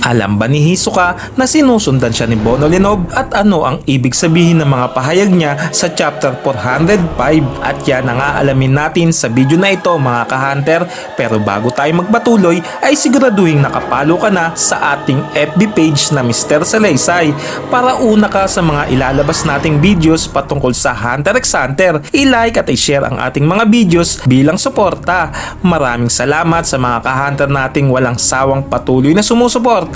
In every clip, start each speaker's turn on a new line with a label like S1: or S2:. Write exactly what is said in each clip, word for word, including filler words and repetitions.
S1: Alam ba ni Hisoka na sinusundan siya ni Bonolinob at ano ang ibig sabihin ng mga pahayag niya sa chapter four hundred five? At yan ang aalamin natin sa video na ito mga ka-hunter. Pero bago tayo magpatuloy ay siguraduhin nakapalo ka na sa ating F B page na Mister Salaysay para una ka sa mga ilalabas nating videos patungkol sa Hunter x Hunter. I-like at i-share ang ating mga videos bilang suporta. Maraming salamat sa mga ka-hunter nating walang sawang patuloy na sumusuporta.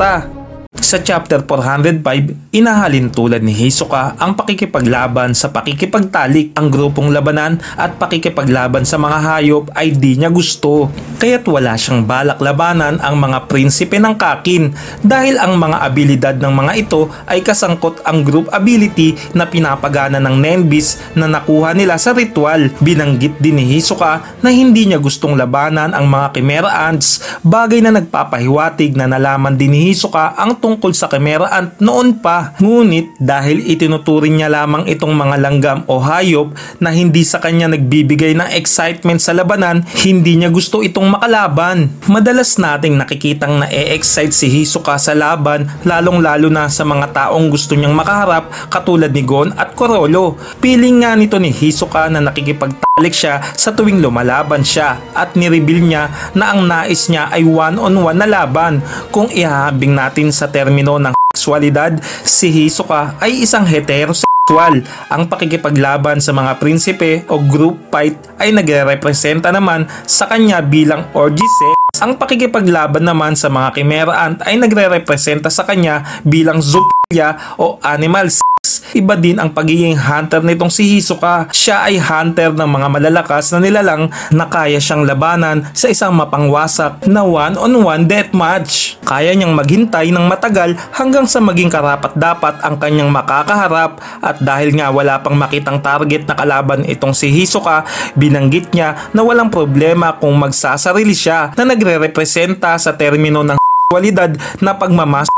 S1: Sa chapter four hundred five, inahalin tulad ni Hisoka ang pakikipaglaban sa pakikipagtalik. Ang grupong labanan at pakikipaglaban sa mga hayop ay di niya gusto. Kaya't wala siyang balak labanan ang mga prinsipe ng Kakin dahil ang mga abilidad ng mga ito ay kasangkot ang group ability na pinapagana ng Nenbis na nakuha nila sa ritual. Binanggit din ni Hisoka na hindi niya gustong labanan ang mga Chimera Ants, bagay na nagpapahiwatig na nalaman din ni Hisoka ang tungkol sa Chimera Ant noon pa. Ngunit dahil itinuturing niya lamang itong mga langgam o hayop na hindi sa kanya nagbibigay ng excitement sa labanan, hindi niya gusto itong makalaban. Madalas nating nakikitang na-e-excite si Hisoka sa laban, lalong lalo na sa mga taong gusto niyang makaharap katulad ni Gon at Chrollo. Piling nga nito ni Hisoka na nakikipagtalik siya sa tuwing lumalaban siya at nireveal niya na ang nais niya ay one-on-one na laban. Kung ihahabing natin sa termino ng sexualidad, si Hisoka ay isang heterosexual. Ang pakikipaglaban sa mga prinsipe o group fight ay nagre-representa naman sa kanya bilang orgy sex. Ang pakikipaglaban naman sa mga Chimera Ant ay nagre-representa sa kanya bilang zoofilia o animal sex. Iba din ang pagiging hunter nitong si Hisoka. Siya ay hunter ng mga malalakas na nilalang na kaya siyang labanan sa isang mapangwasak na one-on-one deathmatch. Kaya niyang maghintay ng matagal hanggang sa maging karapat-dapat ang kanyang makakaharap, at dahil nga wala pang makitang target na kalaban itong si Hisoka, binanggit niya na walang problema kung magsasarili siya na nagre-representa sa termino ng sexualidad na pagmamaster.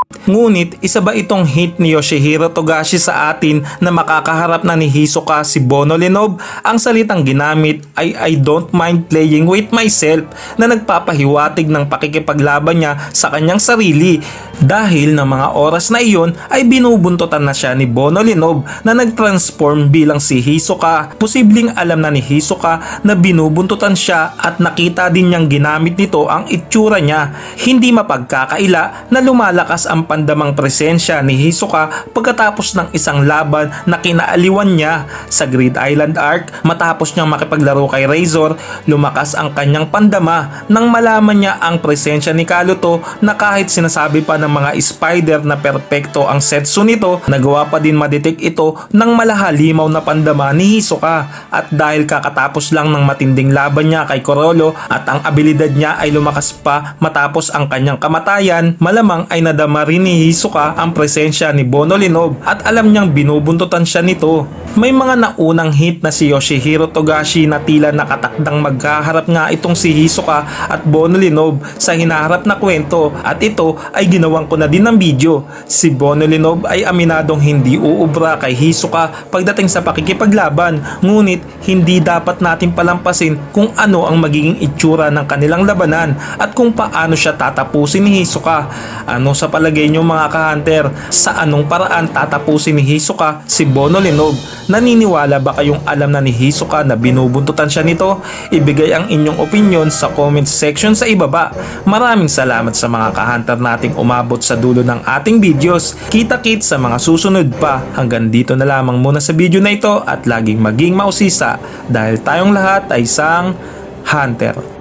S1: Ngunit isa ba itong hint ni Yoshihiro Togashi sa atin na makakaharap na ni Hisoka si Bonolinob? Ang salitang ginamit ay I don't mind playing with myself, na nagpapahiwatig ng pakikipaglaban niya sa kanyang sarili. Dahil ng mga oras na iyon ay binubuntutan na siya ni Bonolinob na nagtransform bilang si Hisoka. Posibleng alam na ni Hisoka na binubuntutan siya at nakita din niyang ginamit nito ang itsura niya. Hindi mapagkakaila na lumalakas ang pandamang presensya ni Hisoka pagkatapos ng isang laban na kinaaliwan niya sa Grid Island Arc. Matapos niyang makipaglaro kay Razor, lumakas ang kanyang pandama nang malaman niya ang presensya ni Kaluto, na kahit sinasabi pa ng mga spider na perpekto ang setsu nito, nagawa pa din madetect ito ng malahalimaw na pandama ni Hisoka. At dahil kakatapos lang ng matinding laban niya kay Chrollo at ang abilidad niya ay lumakas pa matapos ang kanyang kamatayan, malamang ay nadama rin ni Hisoka ang presensya ni Bonolinob at alam niyang binubuntutan siya nito. May mga naunang hint na si Yoshihiro Togashi na tila nakatakdang magkaharap nga itong si Hisoka at Bonolinob sa hinaharap na kwento, at ito ay ginawang ko na din ng video. Si Bonolinob ay aminadong hindi uubra kay Hisoka pagdating sa pakikipaglaban, ngunit hindi dapat natin palampasin kung ano ang magiging itsura ng kanilang labanan at kung paano siya tatapusin ni Hisoka. Ano sa palagay nyo mga ka-hunter? Sa anong paraan tatapusin ni Hisoka si Bonolinob? Naniniwala ba kayong alam na ni Hisoka na binubuntutan siya nito? Ibigay ang inyong opinion sa comment section sa ibaba. Maraming salamat sa mga ka-hunter nating umabot sa dulo ng ating videos. Kita-kits sa mga susunod pa. Hanggang dito na lamang muna sa video na ito, at laging maging mausisa dahil tayong lahat ay isang hunter.